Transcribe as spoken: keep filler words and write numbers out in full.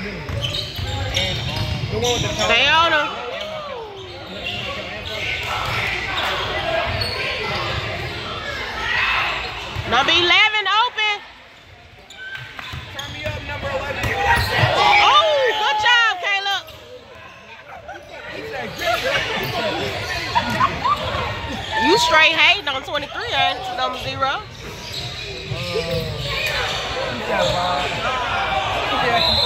Stay on him. Number eleven open. Turn me up, number eleven. Oh, good job, Caleb. You straight hating on twenty-three, ain't you, number zero? Uh,